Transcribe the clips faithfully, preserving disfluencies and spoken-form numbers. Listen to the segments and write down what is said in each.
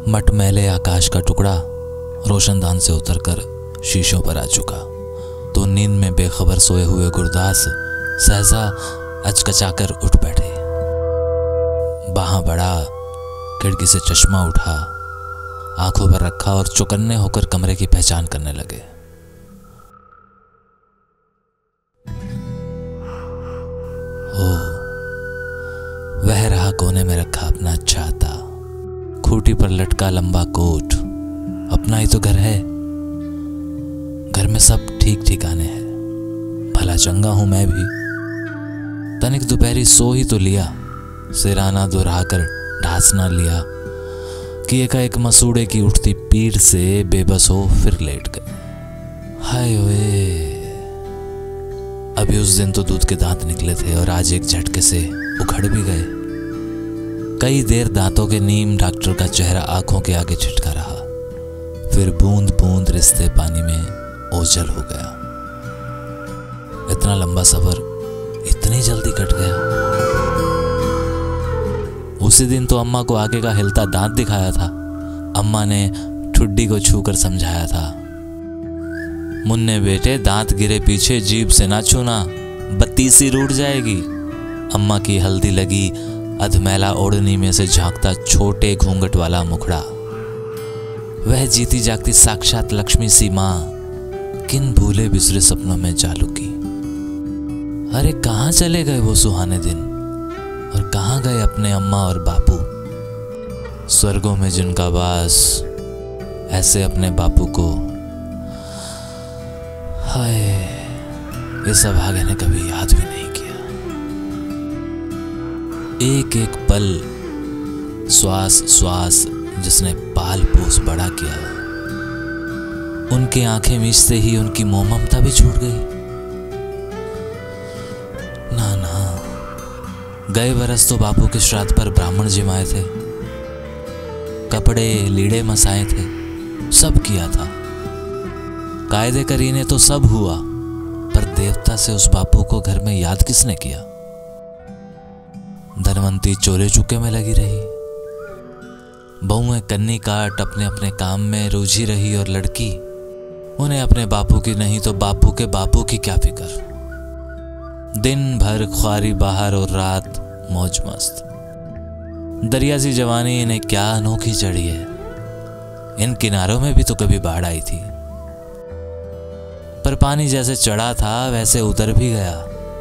मटमैले आकाश का टुकड़ा रोशनदान से उतरकर शीशों पर आ चुका तो नींद में बेखबर सोए हुए गुरदास सहसा अचकचाकर उठ बैठे। बाहां बढ़ा, खिड़की से चश्मा उठा, आंखों पर रखा और चौकन्ने होकर कमरे की पहचान करने लगे। ओ, वह रहा कोने में रखा अपना छाता, खूंटी पर लटका लंबा कोट। अपना ही तो घर है, घर में सब ठीक ठिकाने हैं। भला चंगा हूं मैं भी। तनिक दोपहरी सो ही तो लिया, सिराना दोहरा कर ढास ना लिया कि एकाएक मसूड़े की उठती पीड़ से बेबस हो फिर लेट गए। हाय ओए, अभी उस दिन तो दूध के दांत निकले थे और आज एक झटके से उखड़ भी गए। कई देर दांतों के नीम डॉक्टर का चेहरा आंखों के आगे छिटका रहा, फिर बूंद बूंद रिश्ते पानी में ओझल हो गया। इतना लंबा सफर इतनी जल्दी कट गया। उसी दिन तो अम्मा को आगे का हिलता दांत दिखाया था। अम्मा ने ठुड्डी को छूकर समझाया था, मुन्ने बेटे दांत गिरे पीछे जीभ से ना छूना, बत्ती सी रूठ जाएगी। अम्मा की हल्दी लगी अधमैला ओढ़नी में से झांकता छोटे घूंघट वाला मुखड़ा, वह जीती जागती साक्षात लक्ष्मी सी मां किन भूले बिसरे सपनों में जा लुकी। अरे कहाँ चले गए वो सुहाने दिन, और कहाँ गए अपने अम्मा और बापू। स्वर्गों में जिनका वास, ऐसे अपने बापू को हाय इस अभागे ने कभी याद भी नहीं किया। एक एक पल, श्वास श्वास जिसने पाल पोस बड़ा किया, उनकी आंखें मीचते ही उनकी मोह ममता भी छूट गई। ना ना, गए बरस तो बापू के श्राद्ध पर ब्राह्मण जिमाए थे, कपड़े लीड़े मसाए थे, सब किया था। कायदे करीने तो सब हुआ, पर देवता से उस बापू को घर में याद किसने किया। धनवंती चोरे चुके में लगी रही, बहुएं कन्नी काट अपने अपने काम में रूझी रही, और लड़की उन्हें अपने बापू की नहीं तो बापू के बापू की क्या फिक्र। दिन भर ख्वारी बाहर और रात मौज मस्त। दरिया सी जवानी इन्हें क्या अनोखी चढ़ी है। इन किनारों में भी तो कभी बाढ़ आई थी, पर पानी जैसे चढ़ा था वैसे उतर भी गया।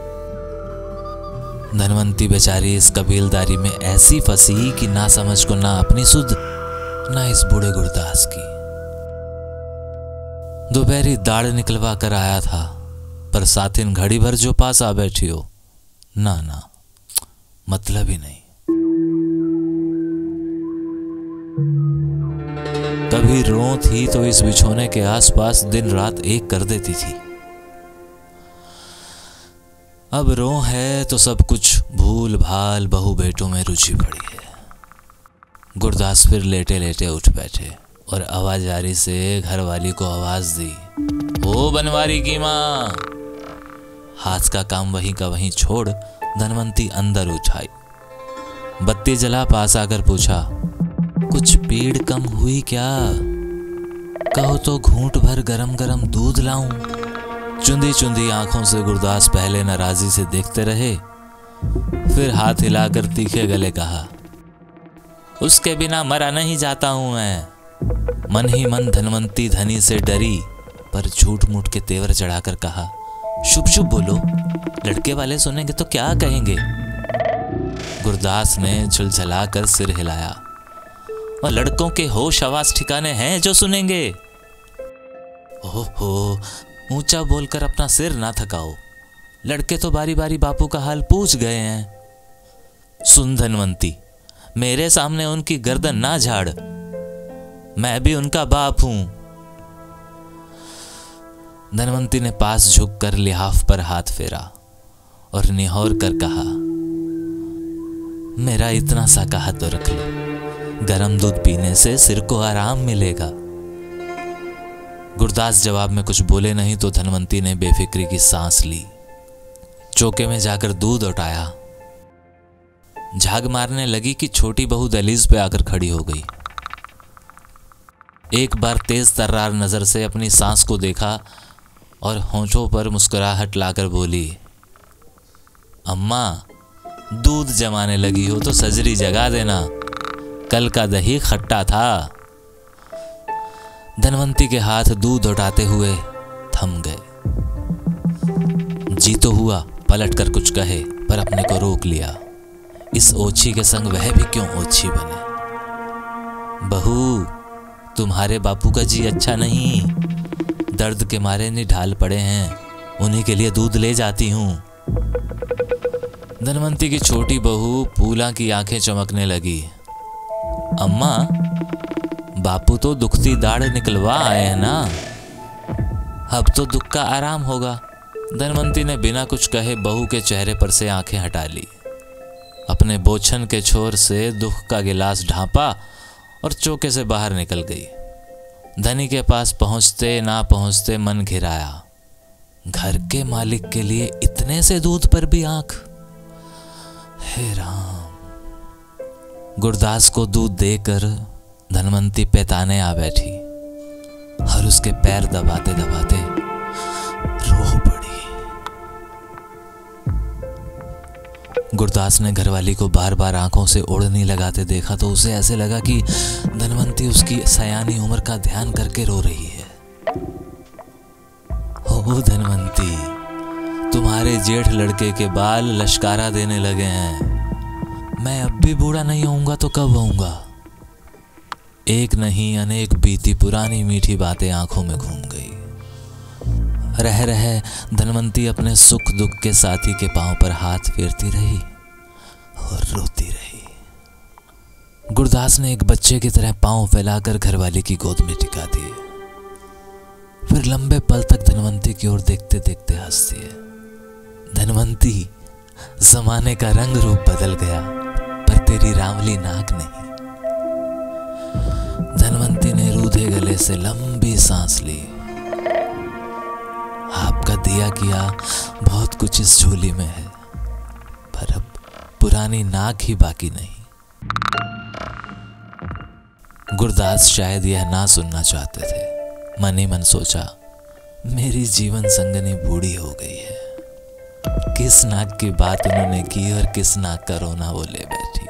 धनवंती बेचारी इस कबीलदारी में ऐसी फंसी कि ना समझ को ना अपनी सुध, ना इस बूढ़े गुरदास की। दोपहरी दाढ़ निकलवा कर आया था, पर साथिन घड़ी भर जो पास आ बैठी हो, ना ना मतलब ही नहीं। कभी रो थी तो इस बिछोने के आसपास दिन रात एक कर देती थी। अब रो है तो सब कुछ भूल भाल बहू बेटों में रुचि पड़ी है। गुरदास फिर लेटे लेटे उठ बैठे और आवाजारी से घरवाली को आवाज दी, ओ बनवारी की मां। हाथ का काम वहीं का वहीं छोड़ धनवंती अंदर उठाई, बत्ती जला पास आकर पूछा, कुछ पीड़ कम हुई क्या? कहो तो घूंट भर गरम गरम दूध लाऊं। चुंदी चुंदी आंखों से गुरदास पहले नाराजी से देखते रहे, फिर हाथ हिलाकर तीखे गले कहा, उसके बिना मरा नहीं जाता हूं मैं। मन ही मन धनवंती धनी से डरी, पर झूठ मूठ के तेवर चढ़ाकर कहा, शुभ शुभ बोलो, लड़के वाले सुनेंगे तो क्या कहेंगे। गुरदास ने झुलझलाकर सिर हिलाया, और लड़कों के होश आवाज ठिकाने हैं जो सुनेंगे। ओहो, ऊंचा बोलकर अपना सिर ना थकाओ, लड़के तो बारी बारी बापू का हाल पूछ गए हैं। सुन धनवंती, मेरे सामने उनकी गर्दन ना झाड़, मैं भी उनका बाप हूं। धनवंती ने पास झुककर लिहाफ पर हाथ फेरा और निहौर कर कहा, मेरा इतना सा कहा तो रख लो, गरम दूध पीने से सिर को आराम मिलेगा। गुरदास जवाब में कुछ बोले नहीं तो धनवंती ने बेफिक्री की सांस ली, चौके में जाकर दूध उठाया। झाग मारने लगी कि छोटी बहू दहलीज पे आकर खड़ी हो गई। एक बार तेज तर्रार नज़र से अपनी सांस को देखा और होंठों पर मुस्कुराहट लाकर बोली, अम्मा दूध जमाने लगी हो तो सजरी जगा देना, कल का दही खट्टा था। धनवंती के हाथ दूध उठाते हुए थम गए। जी तो हुआ पलट कर कुछ कहे, पर अपने को रोक लिया। इस ओछी के संग वह भी क्यों ओछी बने। बहू, तुम्हारे बापू का जी अच्छा नहीं, दर्द के मारे निढाल पड़े हैं, उन्हीं के लिए दूध ले जाती हूँ। धनवंती की छोटी बहू फूला की आंखें चमकने लगी। अम्मा, बापू तो दुखती दाढ़ निकलवा आए हैं ना, अब तो दुख का आराम होगा। धनवंती ने बिना कुछ कहे बहू के चेहरे पर से आंखें हटा ली, अपने बोछन के छोर से दुख का गिलास ढांपा और चौके से बाहर निकल गई। धनी के पास पहुंचते ना पहुंचते मन घिराया। घर के मालिक के लिए इतने से दूध पर भी आंख। हे राम। गुरदास को दूध देकर धनवंती पैताने आ बैठी और उसके पैर दबाते दबाते रो पड़ी। गुरदास ने घरवाली को बार बार आंखों से ओढ़नी लगाते देखा तो उसे ऐसे लगा कि धनवंती उसकी सयानी उम्र का ध्यान करके रो रही है। ओ धनवंती, तुम्हारे जेठ लड़के के बाल लश्कारा देने लगे हैं। मैं अब भी बूढ़ा नहीं होऊंगा तो कब होऊंगा। एक नहीं अनेक बीती पुरानी मीठी बातें आंखों में घूम गई। रह रहे धनवंती अपने सुख दुख के साथी के पांव पर हाथ फेरती रही और रोती रही। गुरदास ने एक बच्चे की तरह पांव फैलाकर घरवाली की गोद में टिका दिए, फिर लंबे पल तक धनवंती की ओर देखते देखते हंस दिए। धनवंती, जमाने का रंग रूप बदल गया, पर तेरी रामली नाक नहीं। धनवंती ने रूधे गले से लंबी सांस ली। आपका दिया किया बहुत कुछ इस झोली में है, पर अब पुरानी नाक ही बाकी नहीं। गुरदास शायद यह ना सुनना चाहते थे। मन ही मन सोचा, मेरी जीवन संगनी बूढ़ी हो गई है। किस नाक की बात उन्होंने की और किस नाक का रोना वो ले बैठी।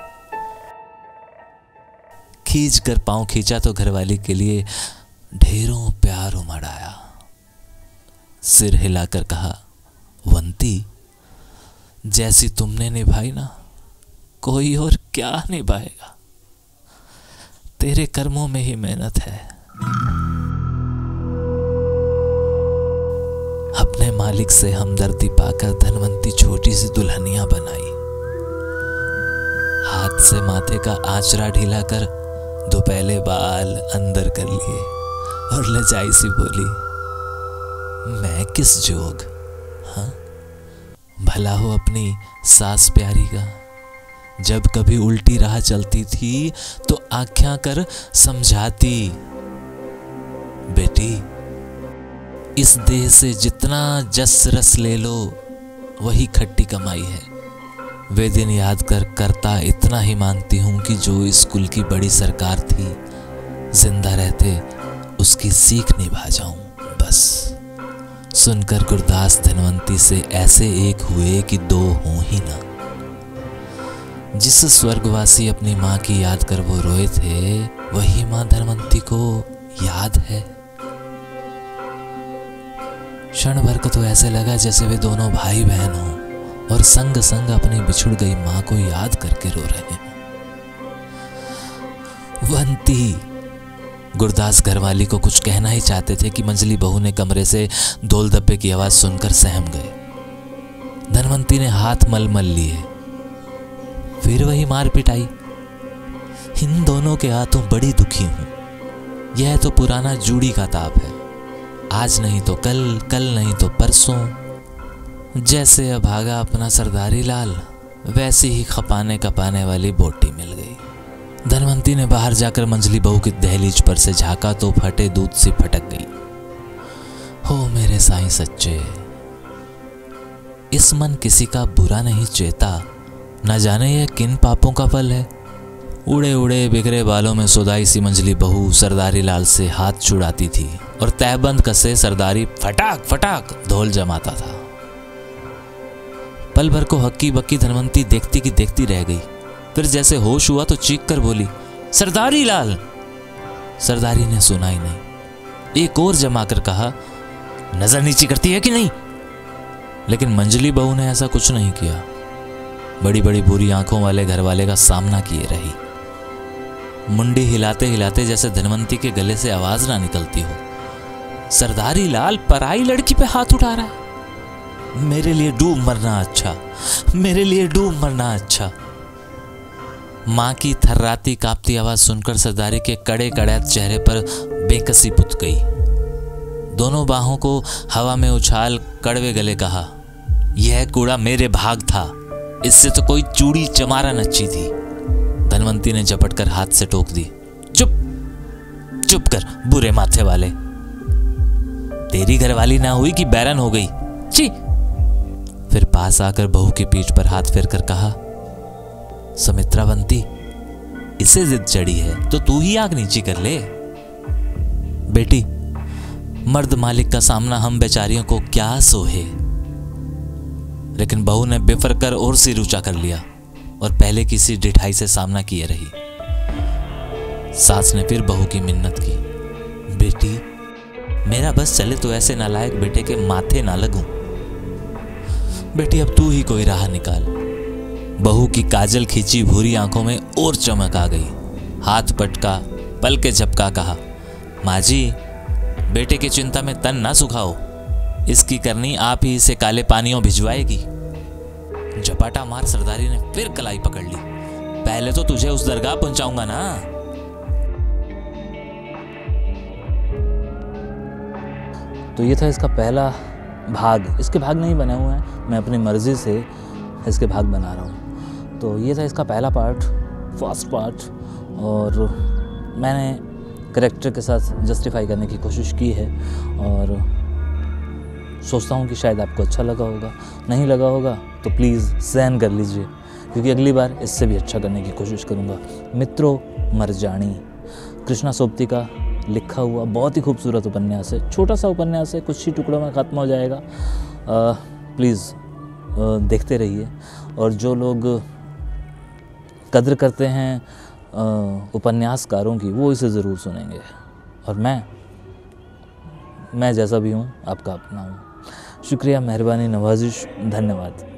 खींच कर पांव खींचा तो घरवाली के लिए ढेरों प्यार उमड़ आया। सिर हिलाकर कहा, वंती, जैसी तुमने निभाई ना, कोई और क्या निभाएगा। तेरे कर्मों में ही मेहनत है। अपने मालिक से हमदर्दी पाकर धनवंती छोटी सी दुल्हनिया बनाई। हाथ से माथे का आंचरा ढीला कर दोपहले बाल अंदर कर लिए और लजाई सी बोली, मैं किस जोग। हाँ, भला हो अपनी सास प्यारी का। जब कभी उल्टी राह चलती थी तो आख्या कर समझाती, बेटी इस देह से जितना जस रस ले लो वही खट्टी कमाई है। वे दिन याद कर करता इतना ही मानती हूं कि जो इस कुल की बड़ी सरकार थी, जिंदा रहते उसकी सीख निभा जाऊं बस। सुनकर गुरदास धनवंती से ऐसे एक हुए कि दो हों ही ना। जिस स्वर्गवासी अपनी माँ की याद कर वो रोए थे, वही माँ धनवंती को याद है। क्षण भर को तो ऐसे लगा जैसे वे दोनों भाई बहन हों और संग संग अपनी बिछुड़ गई माँ को याद करके रो रहे हैं। वंती, गुरदास घरवाली को कुछ कहना ही चाहते थे कि मंजली बहू ने कमरे से ढोल दब्बे की आवाज सुनकर सहम गए। धनवंती ने हाथ मल मल लिए, फिर वही मार पिटाई। इन दोनों के हाथों बड़ी दुखी हूं। यह तो पुराना जूड़ी का ताप है। आज नहीं तो कल, कल नहीं तो परसों। जैसे अभागा अपना सरदारी लाल, वैसी ही खपाने कपाने वाली बोटी मिल गई। धनवंती ने बाहर जाकर मंजली बहू की दहलीज पर से झांका तो फटे दूध से फटक गई। हो मेरे साईं सच्चे, इस मन किसी का बुरा नहीं चेता, न जाने यह किन पापों का फल है। उड़े उड़े बिखरे बालों में सुदाई सी मंझली बहू सरदारी लाल से हाथ छुड़ाती थी और तहबंद कसे सरदारी फटाक फटाक ढोल जमाता था। पल भर को हक्की बक्की धनवंती देखती की देखती रह गई। फिर जैसे होश हुआ तो चीख कर बोली, सरदारी लाल। सरदारी ने सुना ही नहीं। एक और जमा कर कहा, नजर नीची करती है कि नहीं? लेकिन मंजली बहू ने ऐसा कुछ नहीं किया। बड़ी बड़ी बुरी आंखों वाले घरवाले का सामना किए रही, मुंडी हिलाते हिलाते जैसे धनवंती के गले से आवाज ना निकलती हो। सरदारी लाल पराई लड़की पे हाथ उठा रहा है। मेरे लिए डूब मरना अच्छा, मेरे लिए डूब मरना अच्छा। मां की थर्राती कांपती आवाज सुनकर सरदारी के कड़े कड़ैत चेहरे पर बेकसी पुत गई। दोनों बाहों को हवा में उछाल कड़वे गले कहा, यह कूड़ा मेरे भाग था, इससे तो कोई चूड़ी चमारा नच्ची थी। धनवंती ने झपट कर हाथ से टोक दी, चुप चुप कर बुरे माथे वाले। तेरी घरवाली ना हुई कि बैरन हो गई, ची। फिर पास आकर बहू की पीठ पर हाथ फेर कर कहा, सुमित्रावंती, इसे जिद चढ़ी है तो तू ही आग नीची कर ले। बेटी, मर्द मालिक का सामना हम बेचारियों को क्या सोहे। लेकिन बहू ने बेफर कर और सिर ऊंचा कर लिया और पहले किसी डिठाई से सामना किए रही। सास ने फिर बहू की मिन्नत की, बेटी मेरा बस चले तो ऐसे नालायक बेटे के माथे ना लगूं। बेटी अब तू ही कोई राह निकाल। बहू की काजल खींची भूरी आंखों में और चमक आ गई। हाथ पटका, पल के झपका, कहा, माँ जी बेटे की चिंता में तन ना सुखाओ, इसकी करनी आप ही इसे काले पानियों भिजवाएगी। झपाटा मार सरदारी ने फिर कलाई पकड़ ली, पहले तो तुझे उस दरगाह पहुंचाऊंगा ना। तो ये था इसका पहला भाग। इसके भाग नहीं बने हुए हैं, मैं अपनी मर्जी से इसके भाग बना रहा हूँ। तो ये था इसका पहला पार्ट, फर्स्ट पार्ट, और मैंने करेक्टर के साथ जस्टिफाई करने की कोशिश की है और सोचता हूँ कि शायद आपको अच्छा लगा होगा। नहीं लगा होगा तो प्लीज़ सहन कर लीजिए, क्योंकि अगली बार इससे भी अच्छा करने की कोशिश करूँगा। मित्रों मरजानी, कृष्णा सोबती का लिखा हुआ बहुत ही खूबसूरत उपन्यास है। छोटा सा उपन्यास है, कुछ ही टुकड़ों में ख़त्म हो जाएगा। प्लीज़ देखते रहिए। और जो लोग कद्र करते हैं उपन्यासकारों की, वो इसे ज़रूर सुनेंगे। और मैं मैं जैसा भी हूँ आपका अपना हूँ। शुक्रिया, मेहरबानी, नवाजिश, धन्यवाद।